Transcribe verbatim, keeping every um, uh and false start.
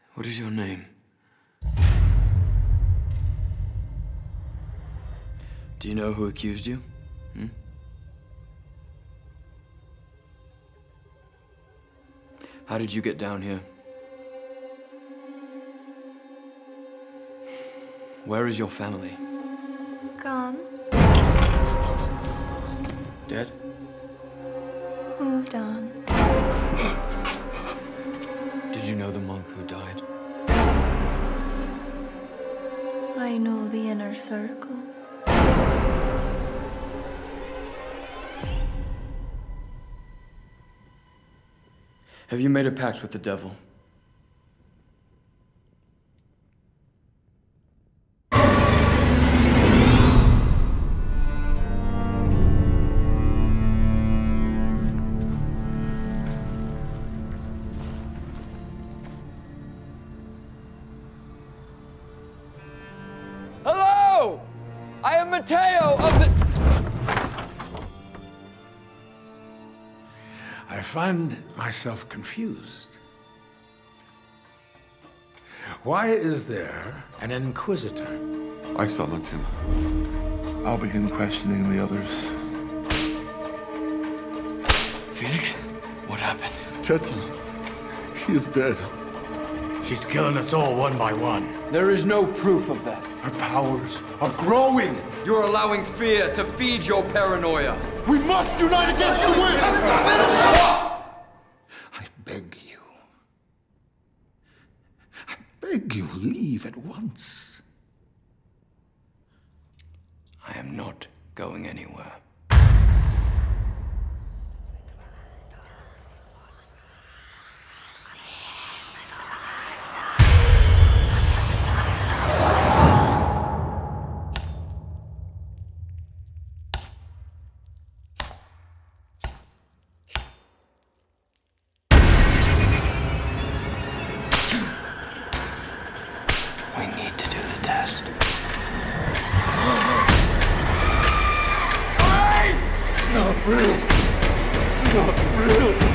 What is your name? Do you know who accused you? Hmm? How did you get down here? Where is your family? Gone. Dead? Moved on. Did you know the monk who died? I know the inner circle. Have you made a pact with the devil? Hello! I am Mateho of the... I find myself confused. Why is there an Inquisitor? I summoned him. I'll begin questioning the others. Felix? What happened? Teta, he is dead. She's killing us all one by one. There is no proof of that. Her powers are growing. You're allowing fear to feed your paranoia. We must unite against the wind! Stop! I beg you. I beg you, leave at once. I am not going anywhere. We need to do the test. It's not real. It's not real.